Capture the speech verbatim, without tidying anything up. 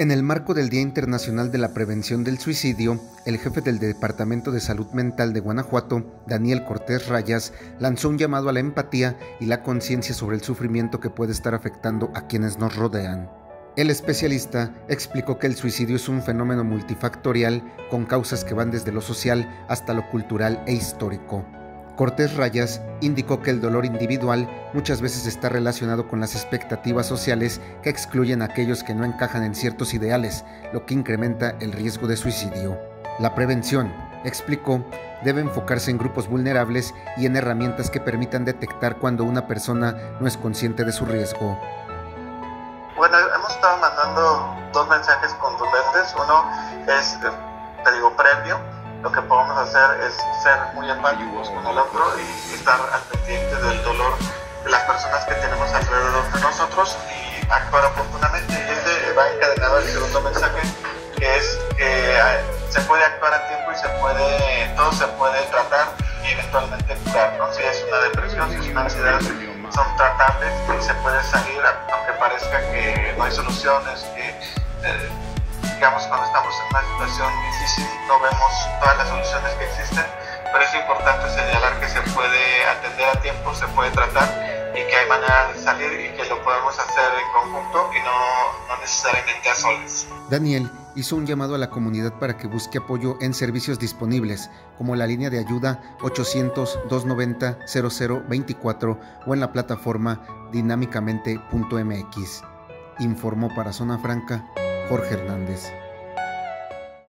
En el marco del Día Internacional de la Prevención del Suicidio, el jefe del Departamento de Salud Mental de Guanajuato, Daniel Cortés Rayas, lanzó un llamado a la empatía y la conciencia sobre el sufrimiento que puede estar afectando a quienes nos rodean. El especialista explicó que el suicidio es un fenómeno multifactorial con causas que van desde lo social hasta lo cultural e histórico. Cortés Rayas indicó que el dolor individual muchas veces está relacionado con las expectativas sociales que excluyen a aquellos que no encajan en ciertos ideales, lo que incrementa el riesgo de suicidio. La prevención, explicó, debe enfocarse en grupos vulnerables y en herramientas que permitan detectar cuando una persona no es consciente de su riesgo. Bueno, hemos estado mandando dos mensajes contundentes. Uno es, te digo, previo. Lo que podemos hacer es ser muy empáticos con el otro y estar al pendiente del dolor de las personas que tenemos alrededor de nosotros y actuar oportunamente. Y este va encadenado al segundo mensaje, que es que se puede actuar a tiempo y se puede, todo se puede tratar y eventualmente curar, ¿no? Si es una depresión, si es una ansiedad, son tratables y se puede salir, aunque parezca que no hay soluciones, que eh, digamos, cuando estamos en una situación difícil no vemos todas las soluciones que existen, pero es importante señalar que se puede atender a tiempo, se puede tratar y que hay maneras de salir y que lo podemos hacer en conjunto y no, no necesariamente a solas. Daniel hizo un llamado a la comunidad para que busque apoyo en servicios disponibles, como la línea de ayuda ochocientos, doscientos noventa, cero cero veinticuatro o en la plataforma dinámicamente punto m x. Informó para Zona Franca Jorge Hernández.